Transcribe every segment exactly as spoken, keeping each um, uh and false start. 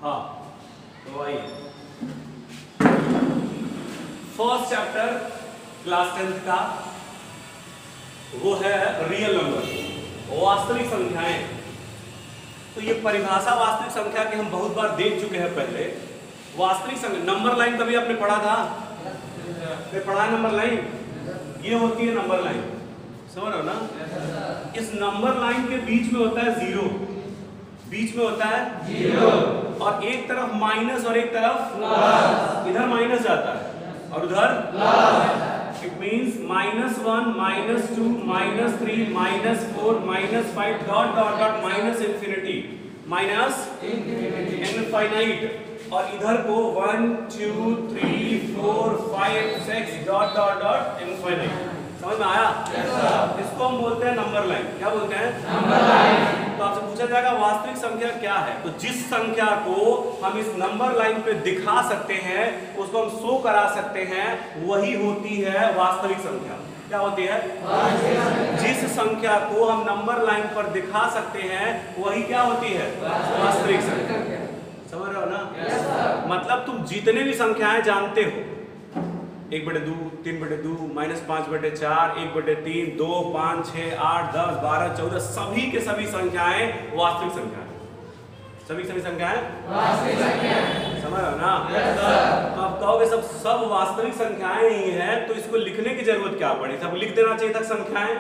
हाँ तो आइए, फर्स्ट चैप्टर क्लास टेंथ का वो है रियल नंबर, वास्तविक संख्याएं। तो ये परिभाषा वास्तविक संख्या की हम बहुत बार देख चुके हैं पहले। वास्तविक संख्या, नंबर लाइन कभी आपने पढ़ा था? पढ़ा नंबर लाइन, ये होती है नंबर लाइन, समझ रहे हो ना? इस नंबर लाइन के बीच में होता है जीरो, बीच में होता है जीरो, और एक तरफ माइनस और एक तरफ प्लस। इधर माइनस जाता है और उधर plus. It means minus one, minus two, minus three, minus four, minus five, dot dot dot minus infinity, minus infinite. और इधर को one two three four five six dot dot dot infinite. समझ में आया? yes, इसको हम बोलते हैं नंबर लाइन। क्या बोलते हैं? Number line. तो आपसे पूछा जाएगा वास्तविक संख्या क्या है, तो जिस संख्या को हम इस नंबर लाइन पे दिखा सकते हैं, उसको हम शो करा सकते हैं, वही होती है वास्तविक संख्या। क्या होती है? जिस संख्या को हम नंबर लाइन पर दिखा सकते हैं, वही क्या होती है? वास्तविक संख्या। समझ रहे हो ना? yes, मतलब तुम जितने भी संख्याएं जानते हो, एक बटे दो, तीन बटे दो, माइनस पांच बटे चार, एक बटे तीन, दो, पांच, छह, आठ, दस, बारह, चौदह, सभी के सभी संख्याएं वास्तविक संख्याएं। सभी सभी संख्याएं वास्तविक संख्याएं। समझ रहे हो ना? yes, तो आप कहोगे सब सब वास्तविक संख्याएं ही हैं, तो इसको लिखने की जरूरत क्या पड़ी? सब लिख देना चाहिए था संख्याएं।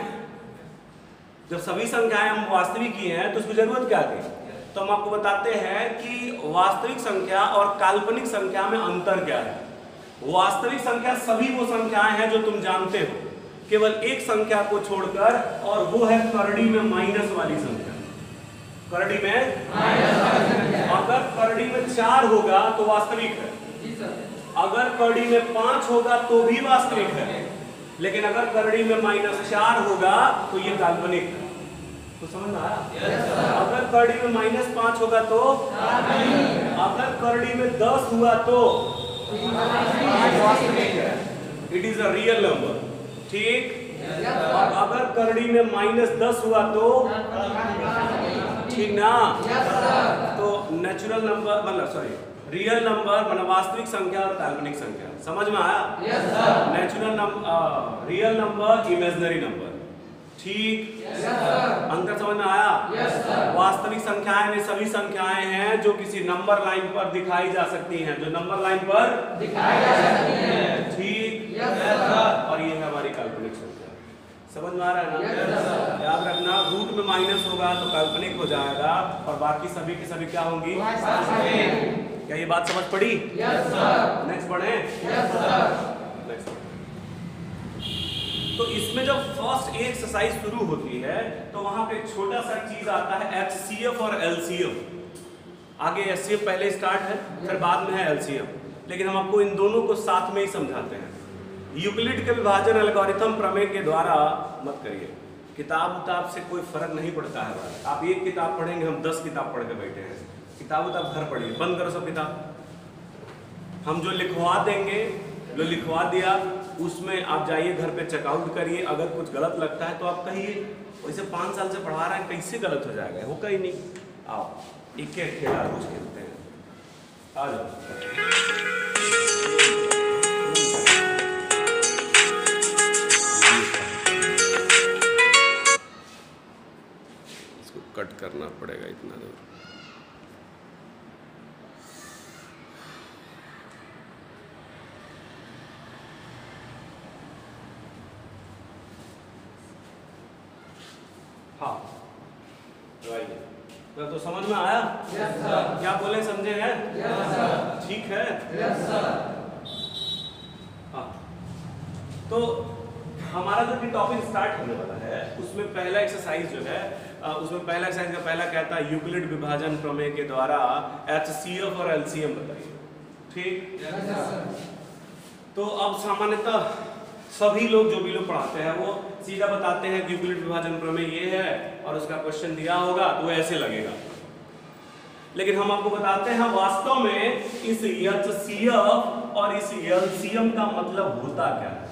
जब सभी संख्याएं हम वास्तविक ही हैं, तो उसको जरूरत क्या थी? तो हम आपको बताते हैं कि वास्तविक संख्या और काल्पनिक संख्या में अंतर क्या है। वास्तविक संख्या सभी वो संख्याएं हैं जो तुम जानते हो, केवल एक संख्या को छोड़कर, और वो है करड़ी में माइनस वाली संख्या। करड़ी में माइनस, अगर करड़ी में चार होगा तो वास्तविक है, अगर करड़ी में पांच होगा तो भी वास्तविक है, लेकिन अगर करड़ी में माइनस चार होगा तो ये काल्पनिक है। तो समझ में आया? yes, अगर करड़ी में माइनस पांच होगा तो, अगर करड़ी में दस हुआ तो it is a real number. ठीक? और अगर करड़ी में माइनस दस हुआ तो, ठीक ना? तो नेचुरल नंबर मतलब सॉरी रियल नंबर मतलब वास्तविक संख्या और काल्पनिक संख्या। समझ में आया? Natural number, real number, imaginary number. ठीक? अंतर समझ में आया? yes, वास्तविक संख्याएं में सभी संख्याएं हैं जो किसी नंबर लाइन पर दिखाई जा सकती हैं, जो नंबर लाइन पर दिखाई जा सकती हैं। ठीक? yes, और ये है हमारी काल्पनिक संख्या। समझ में आ रहा है ना? yes, याद रखना, रूट में माइनस होगा तो काल्पनिक हो जाएगा, और बाकी सभी की सभी क्या होंगी? क्या ये बात समझ पड़ी? yes, नेक्स्ट पढ़े। yes, next. तो इसमें जब फर्स्ट एक्सरसाइज शुरू होती है तो वहां पे एक छोटा सा चीज आता है एच सी एफ और एल सी एफ। आगे एच सी एफ पहले स्टार्ट है, फिर बाद में है एल सी एफ, लेकिन हम आपको इन दोनों को साथ में ही समझाते हैं। यूक्लिड के विभाजन एल्गोरिथम प्रमेय के द्वारा मत करिए, किताब उताब से कोई फर्क नहीं पड़ता है। आप एक किताब पढ़ेंगे, हम दस किताब पढ़ के बैठे हैं। किताब उताब घर पढ़िए, बंद करो सब किताब। हम जो लिखवा देंगे, जो लिखवा दिया उसमें आप जाइए घर पे चेकआउट करिए। अगर कुछ गलत लगता है तो आप कहिए, वैसे पाँच साल से पढ़ा रहे हैं, कैसे गलत हो जाएगा? होगा ही नहीं। आओ एक एक खेला रोज खेलते हैं, आ जाओ। इसको कट करना पड़ेगा इतना दूर। हाँ तो समझ में आया? yes, क्या बोले, समझे हैं? yes, ठीक है। yes, हाँ तो हमारा जो टॉपिक स्टार्ट होने वाला है उसमें पहला एक्सरसाइज जो है, उसमें पहला एक्सरसाइज का पहला कहता है यूक्लिड विभाजन प्रमेय के द्वारा एच सी एफ और एल सी एम बताइए। ठीक? yes, तो अब सामान्यतः सभी लोग जो भी लोग पढ़ाते हैं वो सीधा बताते हैं कि यूक्लिड विभाजन प्रमेय ये है, और उसका क्वेश्चन दिया होगा तो वो ऐसे लगेगा। लेकिन हम आपको बताते हैं वास्तव में इस एच सी एफ और इस एल सी एम का मतलब होता क्या है।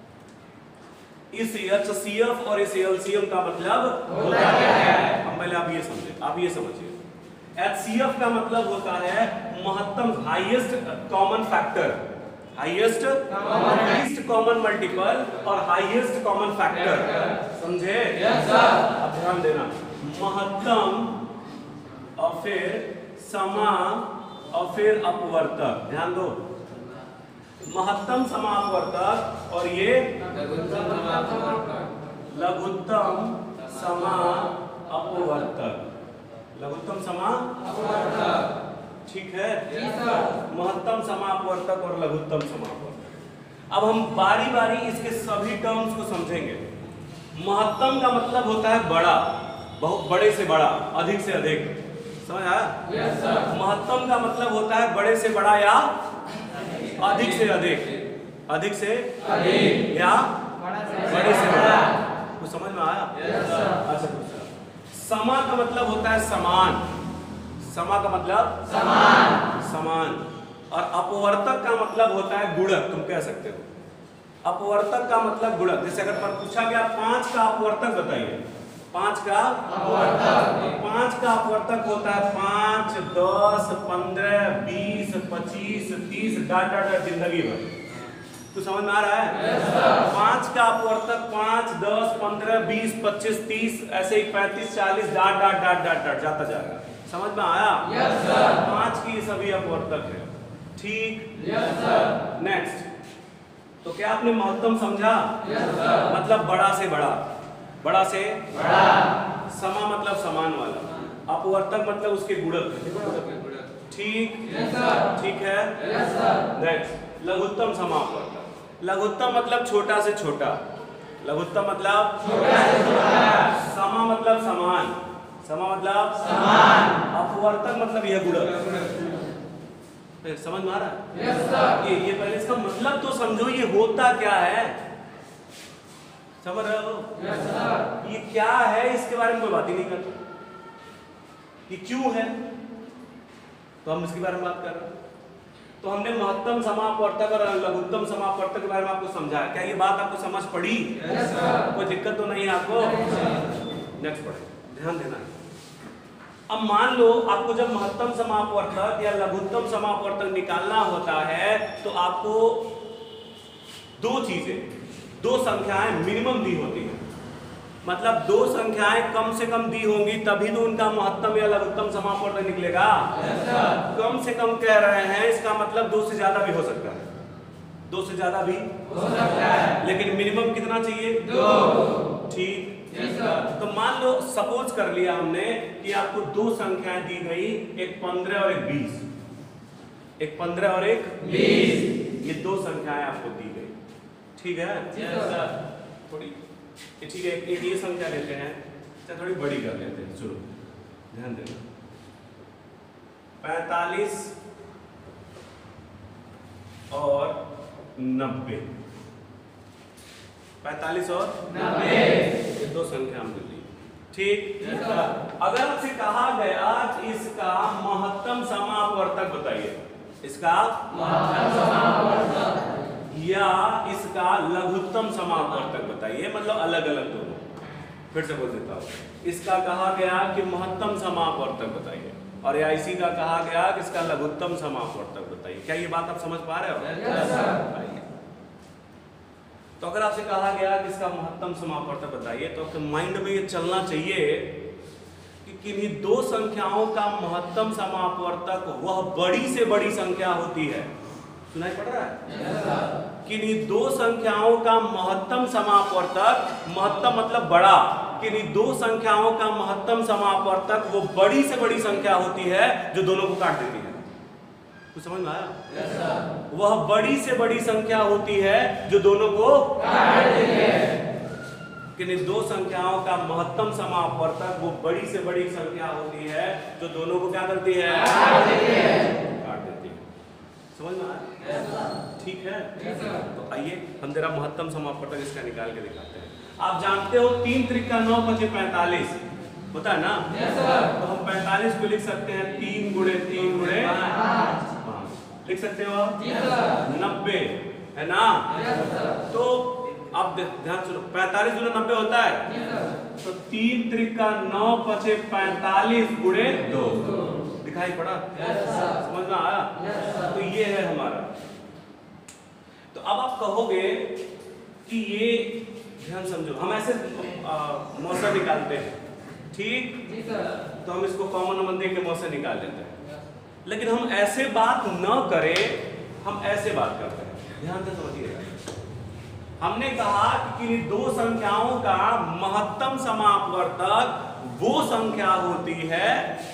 इस एच सी एफ और इस एल सी एम का मतलब होता क्या है? हम पहले आप ये समझे, आप ये समझिए। एच सी एफ का मतलब होता है महत्तम, highest common factor, highest least common multiple और हाईएस्ट कॉमन फैक्टर, समझे? Yes sir. अब ध्यान देना, महत्तम और फिर समा और फिर अपवर्तक, ध्यान दो, महत्तम समा अपवर्तक और ये लघुत्तम समा अपवर्तक, लघुत्तम समा अपवर्तक, ठीक है? महत्तम समा अपवर्तक और लघुत्तम समा अपवर्तक। अब हम बारी बारी इसके सभी टर्म्स को समझेंगे। महत्तम का मतलब होता है बड़ा, बहुत बड़े से बड़ा, अधिक से अधिक, समझ आया? Yes sir. महत्तम का मतलब होता है बड़े से बड़ा या अधिक से अधिक, अधिक से अधिक या बड़े से बड़ा, कुछ समझ में आया? Yes sir. अच्छा दूसरा, समा का मतलब होता है समान, समा का मतलब समान, समान, और अपवर्तक का मतलब होता है गुणक, तुम कह सकते हो। अपवर्तक का मतलब गुणक, जैसे अगर पर पूछा गया पांच का अपवर्तक बताइए, पांच का अपवर्तक, पांच का अपवर्तक होता है पांच, दस, पंद्रह, बीस, पच्चीस, तीस, डाट डाट डाट जिंदगी भर, तो समझ में आ रहा है? yes, पांच का अपवर्तक पांच, दस, पंद्रह, बीस, पच्चीस, तीस, ऐसे ही पैंतीस, चालीस, dot dot dot dot dot जाता जाएगा, समझ में आया? yes, पांच की सभी अपवर्तक है, ठीक? yes, नेक्स्ट, तो क्या आपने महत्तम समझा? yes, मतलब बड़ा से बड़ा, बड़ा से बड़ा, समा मतलब समान वाला, अपवर्तक मतलब उसके गुणक, ठीक? yes, ठीक है? yes, नेक्स्ट, लघुत्तम समा अपवर्तक, लघुत्तम मतलब छोटा से छोटा, लघुत्तम मतलब छोटा से छोटा, समा मतलब समान, समा मतलब समान, अपवर्तक मतलब यह गुणक, समझ में आ रहा है? yes, ये ये पहले इसका मतलब तो समझो, ये होता क्या है, समझ रहे हो? yes, ये क्या है, इसके बारे में कोई बात ही नहीं करता, ये क्यों है, तो हम इसके बारे में बात कर रहे हैं। तो हमने महत्तम समापवर्तक और लघुत्तम समापवर्तक के बारे में आपको समझाया, क्या ये बात आपको समझ पड़ी? yes, कोई दिक्कत तो नहीं है आपको? नेक्स्ट पढ़े, ध्यान देना। अब मान लो आपको जब महत्तम समापवर्तक या लघुत्तम समापवर्तक निकालना होता है तो आपको दो चीजें, दो संख्याएं मिनिमम दी होती है, मतलब दो संख्याएं कम से कम दी होंगी तभी तो उनका महत्तम या लघुत्तम समापवर्तक निकलेगा। yes, कम से कम कह रहे हैं, इसका मतलब दो से ज्यादा भी हो सकता है, दो से ज्यादा भी हो सकता है, लेकिन मिनिमम कितना चाहिए? दो, ठीक? yes, तो मान लो सपोज कर लिया हमने कि आपको दो संख्याएं दी गई, एक पंद्रह और एक बीस, एक पंद्रह और एक बीस, ये दो संख्याएं आपको दी गई, ठीक है? yes, थोड़ी ठीक है, एक ये संख्या लेते हैं, अच्छा थोड़ी बड़ी कर लेते हैं, चलो ध्यान देना, पैंतालीस और नब्बे, पैंतालीस और नब्बे, ये दो संख्या हमने ली, ठीक? अगर आपसे कहा गया कि इसका महत्तम समापवर्तक बताइए, इसका महत्तम समापवर्तक या इसका लघुत्तम समापवर्तक बताइए, मतलब अलग अलग दोनों, फिर से बोल देता हूँ, इसका कहा गया कि महत्तम समापवर्तक बताइए और या इसी का कहा गया कि इसका लघुत्तम समापवर्तक बताइए, क्या ये बात आप समझ पा रहे हो? yes, sir। तो अगर आपसे कहा गया कि इसका महत्तम समापवर्तक बताइए तो आपके माइंड में ये चलना चाहिए कि किन्हीं दो संख्याओं का महत्तम समापवर्तक वह बड़ी से बड़ी संख्या होती है, सुनाई पड़ रहा है? yes, किन्हीं दो संख्याओं का महत्तम समापवर्तक, महत्तम मतलब बड़ा, किन्हीं दो संख्याओं का महत्तम समापवर्तक वो बड़ी से बड़ी संख्या होती है जो दोनों को काट देती है, कुछ समझ में आया? yes, वह बड़ी से बड़ी संख्या होती है जो दोनों को काट देती है, किन्हीं दो संख्याओं का महत्तम समापवर्तक वो बड़ी से बड़ी संख्या होती है जो दोनों को क्या करती है? काट देती है, काट देती है, समझ में आया? yes, ठीक है? yes, तो आइए हम जरा महत्तम समापवर्तक इसका निकाल के दिखाते हैं। आप जानते हो तीन त्रिका नौ पचे पैंतालीस होता है ना? yes, तो हम पैंतालीस को लिख सकते हैं तीन गुणे तीन गुणे पाँच, लिख सकते हो आप? yes, नब्बे है ना? yes, तो अब ध्यान सुनो, पैंतालीस गुणे नब्बे होता है, yes, तो तीन त्रिका नौ पचे पैंतालीस गुणे दो, दिखाई पड़ा? समझ में आया? तो ये है हमारा। तो अब आप कहोगे कि ये ध्यान समझो, हम ऐसे मौसा निकालते हैं, ठीक? तो हम इसको कॉमन नंबर दे के मौसा निकाल लेते हैं, लेकिन हम ऐसे बात न करें, हम ऐसे बात करते हैं। ध्यान से समझिएगा, हमने कहा कि किन्हीं दो संख्याओं का महत्तम समापवर्तक वो संख्या होती है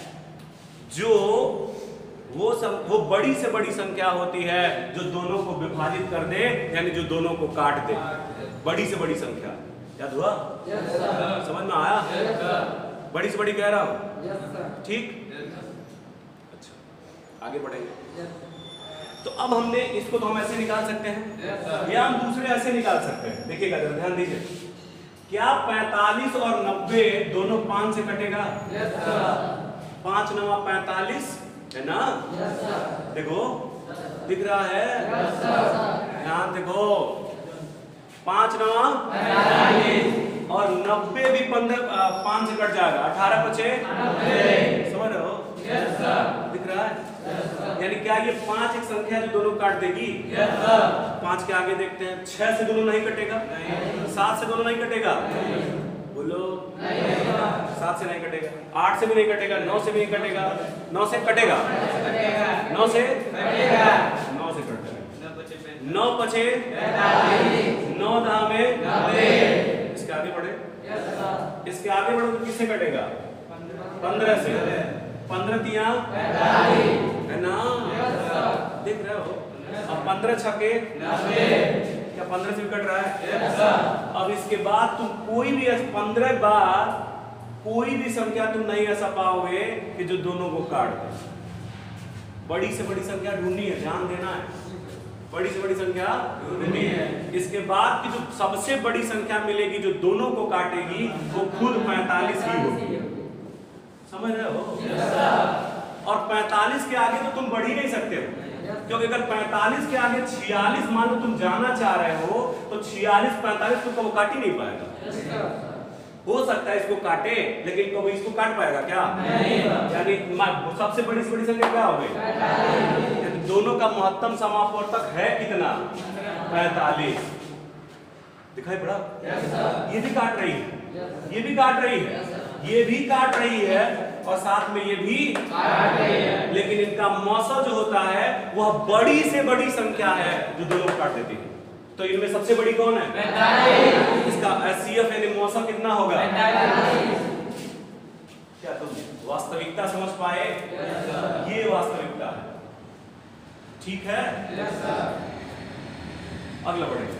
जो वो सं, वो बड़ी से बड़ी संख्या होती है जो दोनों को विभाजित कर दे, यानी जो दोनों को काट दे। बड़ी से बड़ी संख्या, याद हुआ? yes, समझ में आया? yes, बड़ी से बड़ी कह रहा हूं, yes, ठीक? yes, अच्छा, आगे बढ़ेंगे। yes, तो अब हमने इसको तो हम ऐसे निकाल सकते हैं, yes, या हम दूसरे ऐसे निकाल सकते हैं। देखिएगा जरा, ध्यान दीजिए, क्या पैंतालीस और नब्बे दोनों पांच से कटेगा? yes, पांच नवा पैंतालीस है ना? yes, देखो दिख रहा है? yes, ध्यान देखो, पांच नवा पैंतालीस और नब्बे भी पंद्रह पांच से कट जाएगा, अठारह पचे समझ रहे हो? yes, दिख रहा है? yes, यानी क्या ये पांच एक संख्या जो दोनों काट देगी? yes, पांच के आगे देखते हैं, छह से दोनों नहीं कटेगा, सात से दोनों नहीं कटेगा, बोलो सात से नहीं कटेगा, आठ से भी नहीं कटेगा, नौ से भी नहीं कटेगा, नौ से कटेगा, नौ से नौ से कट जाएगा, नौ पचे नौ दहा में, इसके आगे बढ़े, इसके आगे बढ़ो तो किससे कटेगा? पंद्रह से, पंद्रह तिया है ना? देख रहे हो? अब पंद्रह छके क्या पंद्रह से भी कट रहा है? अब इसके बाद तुम कोई भी पंद्रह बार कोई भी संख्या तुम नहीं ऐसा पाओगे कि जो दोनों को काट दे। बड़ी से बड़ी संख्या ढूंढनी है, ध्यान देना है, बड़ी से बड़ी संख्या ढूंढनी है। इसके बाद की जो सबसे बड़ी संख्या मिलेगी जो दोनों को काटेगी वो खुद पैंतालीस ही होगी, समझ रहे हो? और पैंतालीस के आगे तो तुम बढ़ ही नहीं सकते हो, क्योंकि अगर पैंतालीस के आगे छियालीस मान लो तुम जाना चाह रहे हो तो छियालीस पैंतालीस को वो काट ही नहीं पाएगा। हो सकता है इसको काटे, लेकिन कभी इसको काट पाएगा क्या? यानी सबसे बड़ी से बड़ी संख्या क्या हो गई? दोनों का महत्तम समापवर्तक है कितना? पैंतालीस। दिखाई पड़ा? ये भी काट रही है, ये भी काट रही है, ये भी काट रही है और साथ में ये भी काट रही है, लेकिन इनका मौसा जो होता है वह बड़ी से बड़ी संख्या है जो दोनों को काट देती है। तो इनमें सबसे बड़ी कौन है? पैंतालीस। इसका एचसीएफ यानी मौसा कितना होगा? पैंतालीस। क्या तुम वास्तविकता समझ पाए? ये वास्तविकता है, ठीक है? अगला बढ़ेगा,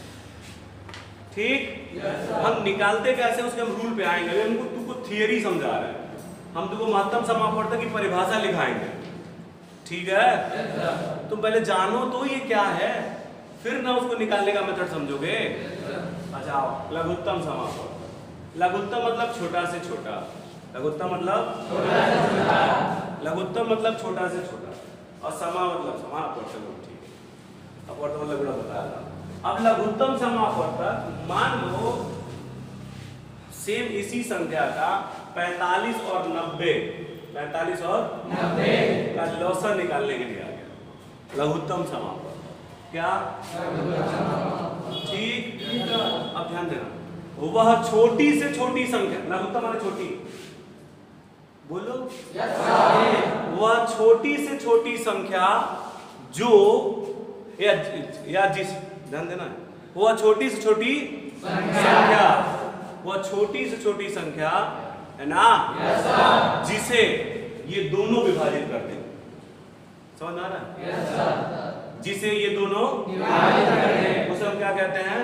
ठीक? हम निकालते कैसे उसके हम रूल पे आएंगे। हमको तुमको थियरी समझा रहे हैं, हम तुमको महत्तम समापवर्तक की परिभाषा लिखाएंगे, ठीक है? तुम पहले जानो तो ये क्या है, फिर ना उसको निकालने का मेथड समझोगे। अच्छा, लघुत्तम समापवर्तक। लघुत्तम मतलब छोटा से छोटा, लघुत्तम मतलब छोटा से छोटा, लघुत्तम मतलब छोटा से छोटा, और समा मतलब समापवर्तक, ठीक है? अपवर्तक मतलब बड़ा बताया। अब लघुत्तम समापवर्तक मान लो सेम इसी संख्या का पैंतालीस और नब्बे, पैंतालीस और नब्बे का लौसा निकालने के लिए आ गया लघुत्तम समापवर्तक। क्या? ठीक। अब ध्यान देना, वह छोटी से छोटी संख्या, लघुत्तम माने छोटी, बोलो वह छोटी से छोटी संख्या जो या, या जिस, ध्यान देना, वह छोटी से छोटी संख्या, वह छोटी से छोटी संख्या है ना, जिसे ये दोनों विभाजित करते हैं। समझ आ रहा है? जिसे ये दोनों विभाजित करते हैं उसे हम क्या कहते हैं?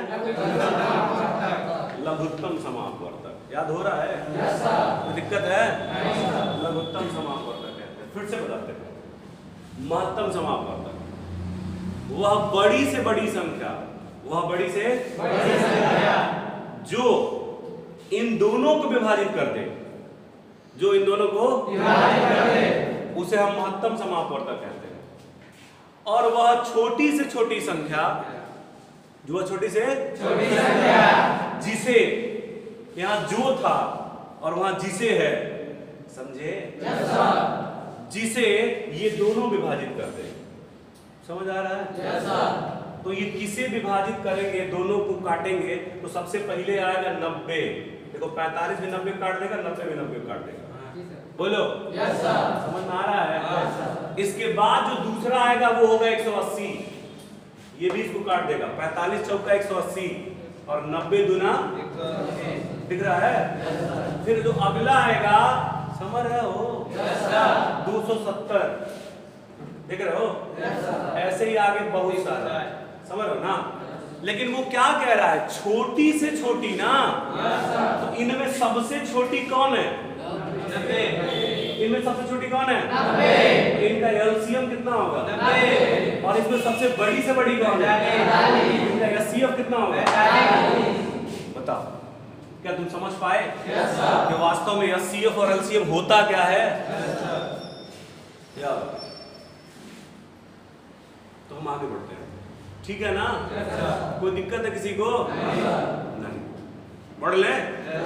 लघुत्तम समापवर्तक। याद हो रहा है? कोई दिक्कत है? लघुत्तम समापवर्तक कहते हैं। फिर से बताते हैं, महत्तम समापवर्तक वह बड़ी से बड़ी संख्या, वह बड़ी से बड़ी संख्या जो इन दोनों को विभाजित कर दे, जो इन दोनों को विभाजित कर दे, उसे हम महत्तम समापवर्तक कहते हैं। और वह छोटी से छोटी संख्या, जो वह छोटी से छोटी संख्या जिसे, यहाँ जो था और वहां जिसे है, समझे? जिसे ये दोनों विभाजित करते हैं। समझ आ रहा है? yes, sir. तो ये किसे विभाजित करेंगे, दोनों को काटेंगे, तो सबसे पहले आएगा नब्बे। देखो पैंतालीस भी नब्बे काट देगा, नब्बे भी नब्बे काट देगा। बोलो yes, sir. समझ में आ रहा है? yes, इसके बाद जो दूसरा आएगा वो होगा एक सौ अस्सी, ये भी इसको काट देगा। पैंतालीस चौका एक सौ अस्सी और नब्बे दुना दिख रहा है? yes, फिर जो अगला आएगा, समझ रहे हो? yes, sir. दो सौ सत्तर देख रहे हो? yes, ऐसे ही आगे बहुत सारा है, समझ रहे हो ना? लेकिन वो क्या कह रहा है, छोटी से छोटी ना, yes, तो इनमें सबसे छोटी कौन है? नब्बे। इनमें सबसे छोटी कौन है? नब्बे। इनका एलसीएम कितना होगा? नब्बे। और इसमें सबसे बड़ी से बड़ी कौन है? इनका एचसीएफ कितना होगा? बताओ, क्या तुम समझ पाए yes, कि वास्तव में एचसीएफ और एलसीएम होता क्या है? यार तो हम आगे बढ़ते हैं, ठीक है ना? yes, कोई दिक्कत है किसी को? नहीं, बढ़ ले।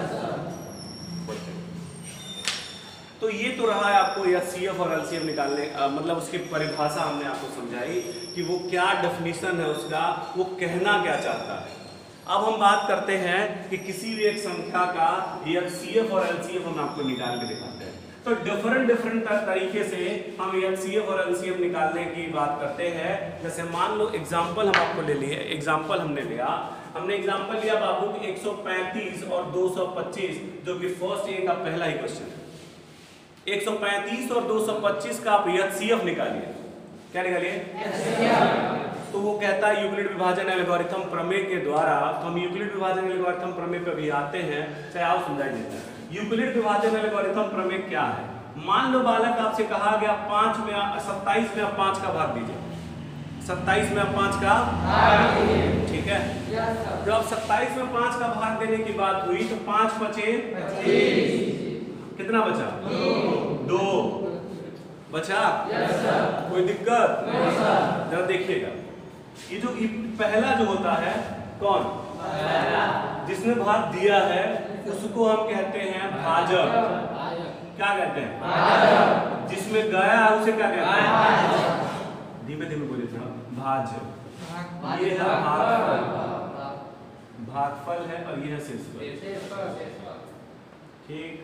तो ये तो रहा है आपको एचसीएफ और एलसीएम निकालने, आ, मतलब उसकी परिभाषा हमने आपको समझाई कि वो क्या डेफिनेशन है उसका, वो कहना क्या चाहता है। अब हम बात करते हैं कि किसी भी एक संख्या का एचसीएफ और एलसीएम हम आपको निकाल के दिखाते हैं। तो डिफरेंट डिफरेंट तरीके से हम एचसीएफ और एलसीएम निकालने की बात करते हैं। जैसे मान लो एग्जाम्पल हम आपको ले लिए, एग्जाम्पल हमने लिया, हमने एग्जाम्पल लिया बाबू कि एक सौ पैंतीस और दो सौ पच्चीस, जो कि फर्स्ट ए का पहला ही क्वेश्चन है। एक सौ पैंतीस और दो सौ पच्चीस का आप एचसीएफ निकालिए। क्या निकालिए? तो वो कहता है यूक्लिड विभाजन एल्गोरिथम प्रमेय के द्वारा, तो हम यूक्लिड विभाजन एल्गोरिथम प्रमेय पे भी आते हैं, चाहे आओ समझाई देते हैं। यूक्लिड विभाजन एल्गोरिथम प्रमेय क्या है? मान लो बालक आपसे कहा गया पांच में सत्ताईस में आप पांच का भाग दीजिए, सत्ताईस में आप पांच का, ठीक है? जब आप सत्ताईस में पांच का भाग देने की बात हुई तो पांच पचे कितना बचा? दो बचा? yes, कोई दिक्कत? जरा देखिएगा, ये जो पहला जो होता है कौन? जिसने भाग दिया है उसको हम कहते हैं भाजक। क्या कहते हैं? भाजक। जिसमें गया है उसे क्या कहते हैं? धीमे धीमे बोलिए थोड़ा। भाजक। ये है भागफल, भागफल है और ये है शेषफल। ठीक,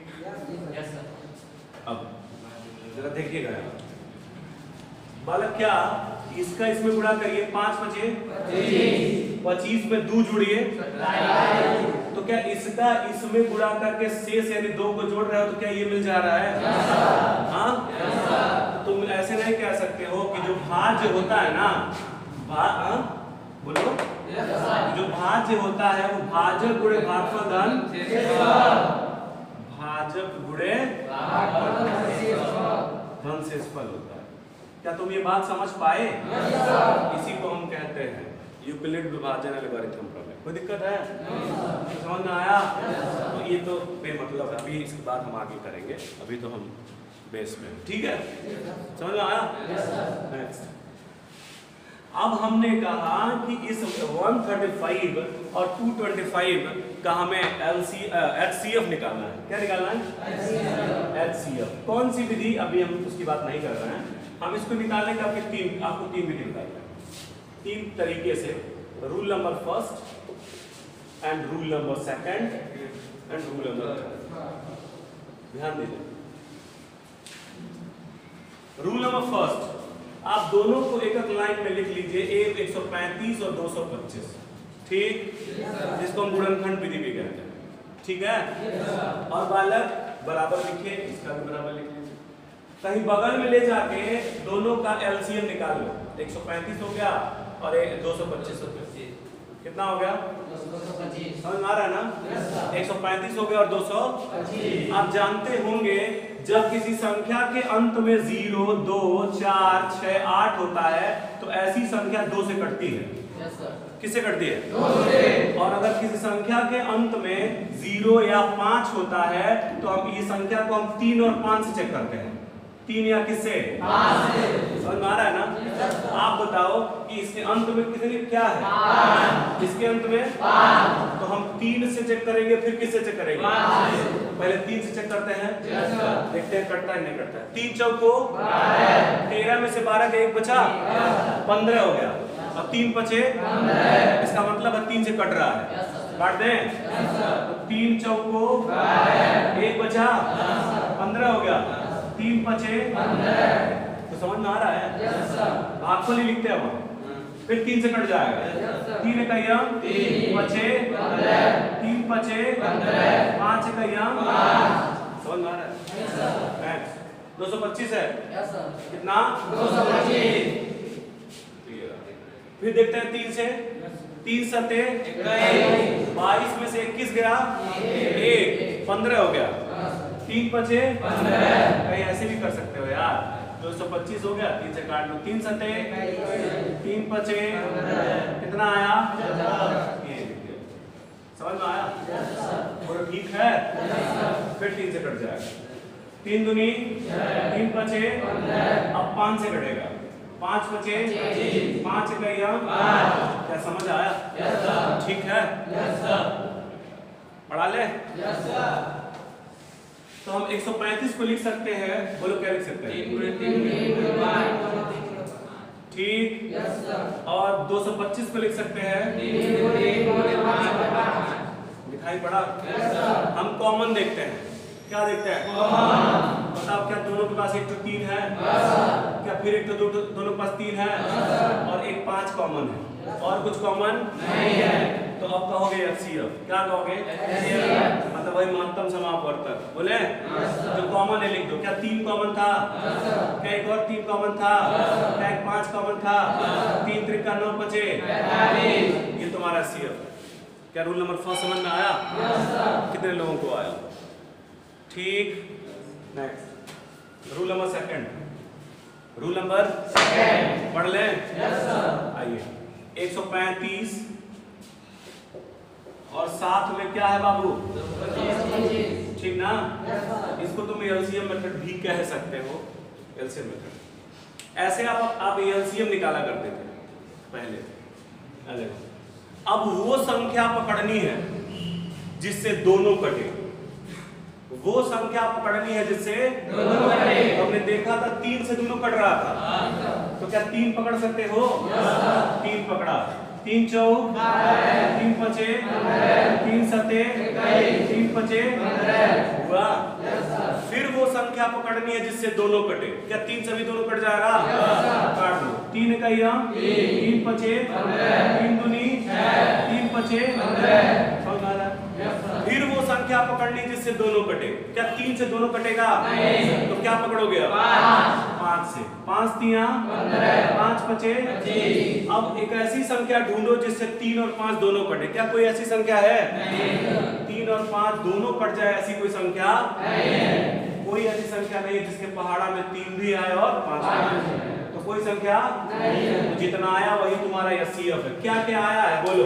अब जरा देखिएगा बालक, क्या इसका इसमें गुणा करिए, पांच पचे पच्चीस में दो जुड़िए, तो क्या इसका इसमें गुणा करके शेष यानी दो को जोड़ रहे हो तो क्या ये मिल जा रहा है? हाँ, तुम ऐसे नहीं कह सकते हो कि जो भाज्य होता है ना, भा हाँ? बोलो, जो भाज्य होता है वो भाजक गुणे भागफल धन भाजक गुणे धन शेषफल होता है। क्या तुम ये बात समझ पाए? इसी को हम कहते हैं यूक्लिड विभाजन एल्गोरिथम प्रमेय। कोई दिक्कत है? समझ में आया? तो ये तो बेमतलब है, अभी इसके बाद हम आगे करेंगे, अभी तो हम बेस में, ठीक है? समझ में आया? नेक्स्ट, अब हमने कहा कि इस एक सौ पैंतीस और दो सौ पच्चीस का हमें एलसी एचसीएफ निकालना है। क्या निकालना है? एचसीएफ। कौन सी विधि? अभी हम उसकी बात नहीं कर रहे हैं, हम इसको निकालने का आपके तीन आपको तीन विधि निकालना है, तीन तरीके से। Rule number first and rule number second and rule number third. ध्यान दीजिए, रूल नंबर फर्स्ट, आप दोनों को एक एक लाइन में लिख लीजिए, एक एक सौ पैंतीस और दो सौ पच्चीस, ठीक? जिसको हम गुणनखंड विधि भी कहते हैं, ठीक है? और बालक बराबर लिखिए, इसका भी बराबर लिख लीजिए। कहीं बगल में ले जाके दोनों का एलसीएम निकाल लो। एक सौ पैंतीस हो गया और दो सौ पच्चीस हो गया, कितना हो गया? समझ में आ रहा है ना? एक सौ पैंतीस हो गया और दो सौ पच्चीस। आप जानते होंगे जब किसी संख्या के अंत में जीरो, दो, चार, छह, आठ होता है तो ऐसी संख्या दो से कटती है। किससे कटती है? दो से। और अगर किसी संख्या के अंत में जीरो या पांच होता है तो हम ये संख्या को हम तीन और पांच से चेक करते हैं। तीन या किससे? पांच से। समझ समझ में आ रहा है ना? आप बताओ कि इसके अंत में कितनी क्या है? इसके अंत में तो हम तीन से चेक करेंगे, फिर किससे चेक करेंगे? पहले तीन से चेक करते हैं, देखते हैं कटता है नहीं कटता है। तीन चौको तेरह में से बारह का एक बचा, पंद्रह हो गया। और तीन बचे, इसका मतलब है तीन से कट रहा है, काट दें। तो तीन चौको एक बचा, पंद्रह हो गया। तीन बचे, तो समझ में आ रहा है? भागफल ही लिखते हैं हम, फिर तीन से कट जाएगा। तीन इकाइयां बचे, तीन बचे, पांच इकाइयां, समझ में आ रहा है? दो सौ पच्चीस है कितना? दो सौ पच्चीस। फिर देखते हैं तीन से, तीन सते बाईस में से इक्कीस गया, एक पंद्रह हो गया। तीन बचे, कहीं ऐसे भी कर सकते हो यार। दो सौ पच्चीस हो गया, तीन से काट लो। तीन सते तीन बचे, कितना आया? समझ में आया? बोलो ठीक है। फिर तीन से कट जाएगा। तीन दूनी तीन बचे, अब पांच से कटेगा। पांच बचे, पांच इकाइयां, क्या समझ आया? ठीक है, पढ़ा ले। तो हम एक सौ पैंतीस को लिख सकते हैं, बोलो क्या लिख सकते हैं? ठीक। और दो सौ पच्चीस को लिख सकते हैं, दिखाई पड़ा? हम कॉमन देखते हैं, क्या देखते हैं? बताओ क्या दोनों के पास एक तो तीन है? क्या फिर एक तो दो, दोनों के पास तीन है और एक पांच कॉमन है, और कुछ कॉमन नहीं है। तो अब कहोगे एच सी एफ, क्या कहोगे? मतलब वही महत्तम समापवर्तक। बोले जो कॉमन है लिख दो। क्या तीन कॉमन था? क्या एक और तीन कॉमन था? क्या एक पांच कॉमन था? तीन त्रिका नौ बचे, ये तुम्हारा एच सी एफ। क्या रूल नंबर फर्स्ट समझ में आया? कितने लोगों को आया? ठीक। Next rule number second. Rule number second पढ़ लें। आइए, एक सौ पैंतीस और साथ में क्या है बाबू? ठीक ना? इसको तुम एलसीएम मेथड भी कह सकते हो। एलसीएम मेथड ऐसे आप आप एलसीएम निकाला करते थे पहले। अब वो संख्या पकड़नी है जिससे दोनों कटे। वो संख्या पकड़नी है जिससे दोनों कटे। हमने देखा था तीन से दोनों कट रहा था, तो क्या तीन पकड़ सकते हो? तीन पकड़ा। तीन चौक, तीन पचे, तीन सते, तीन पचे हुआ। फिर वो संख्या पकड़नी है जिससे दोनों कटे। क्या तीन से भी दोनों कट जाएगा? काट लो। तीन इकाइयां, तीन पचे, तीन दूनी, तीन पचे, समझ आ रहा है? फिर वो संख्या पकड़नी जिससे दोनों कटे। क्या तीन से दोनों कटेगा? तो क्या पकड़ोगे? पांच से। पांच तिया, पांच पचे। अब एक ऐसी संख्या ढूंढो जिससे तीन और पांच दोनों कटे। क्या कोई ऐसी संख्या है? तीन और पांच दोनों कट जाए ऐसी कोई संख्या नहीं। कोई ऐसी संख्या नहीं है जिसके पहाड़ा में तीन भी आए और पांच आए। तो कोई संख्या नहीं। जितना आया वही तुम्हारा एच सी एफ है। क्या क्या आया है बोलो?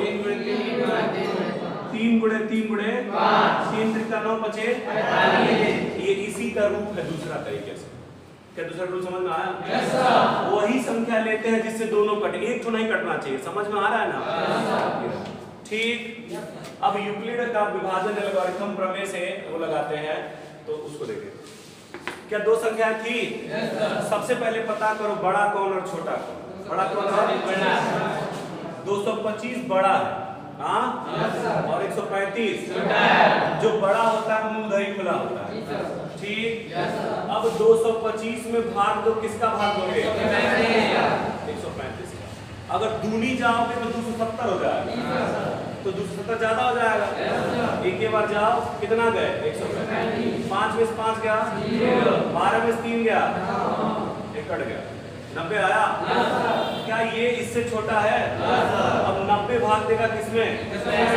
तीन गुणे तीन गुणे तीन त्रिका नौ बचे। ये इसी का रूप है दूसरा तरीके से। क्या दूसरा रूप समझ में आया? yes, वही संख्या लेते हैं जिससे दोनों कटे। एक तो नहीं कटना चाहिए। समझ में आ रहा है ना? yes, ठीक। अब यूक्लिड का विभाजन एल्गोरिथम प्रमेय से वो लगाते हैं, तो उसको देखें। क्या दो संख्या थी? yes, सबसे पहले पता करो बड़ा कौन और छोटा कौन। बड़ा कौन है? दो सौ पच्चीस बड़ा है, हाँ, और एक सौ पैंतीस जो बड़ा होता है मूलधनी खुला होता है। ठीक। अब दो सौ पच्चीस में भाग दो, किसका भाग दोगे? एक सौ पैंतीस का। अगर दूनी जाओगे तो दो सौ सत्तर हो जाएगा, तो दो सौ सत्तर ज्यादा हो जाएगा। एक के बार जाओ, कितना गए? एक सौ पैंतीस। पांच में से पांच गया, बारह में से तीन गया, एक कट गया, नब्बे आया। क्या ये इससे छोटा है? अब नब्बे भाग देगा किसमें?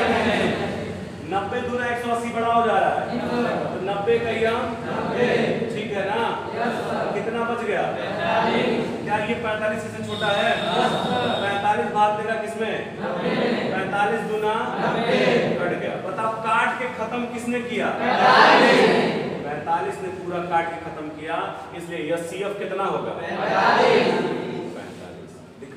नब्बे दूना एक सौ अस्सी बड़ा हो जा रहा है, तो नब्बे का ठीक है ना? कितना बच गया? क्या ये पैंतालीस इससे छोटा है? पैंतालीस भाग देगा किसमें? पैंतालीस दूना कट गया। बताओ काट के खत्म किसने किया? पैंतालीस ने पूरा काट के खत्म किया। इसलिए एच सी एफ कितना होगा?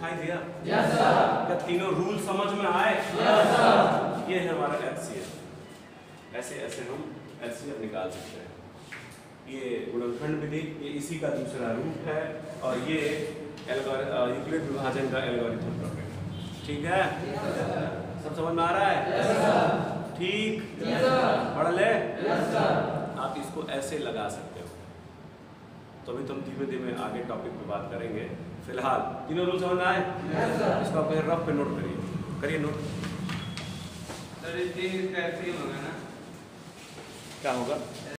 दिखाई दिया? Yes sir. क्या तीनों रूल समझ में आए? Yes sir. ये है हमारा एचसीएफ। ऐसे ऐसे हम एचसीएफ निकाल सकते हैं। ये गुणनखंड विधि, ये इसी का दूसरा रूप है और ये एल्गोरिथम यूक्लिड विभाजन का एल्गोरिथम प्रॉपर्टी। ठीक है? सब समझ में आ रहा है? Yes sir. ठीक? Yes sir. पढ़ ले? Yes sir. आप इसको ऐसे लगा सकते हो। तो अभी तुम धीमे धीमे आगे टॉपिक पे बात करेंगे। फिलहाल तीनों रूल समझ में आए? Yes sir. इसको आप रफ पे नोट करिए, करिए नोट। सर ये तीन इसका एचसीएफ होगा ना? क्या होगा?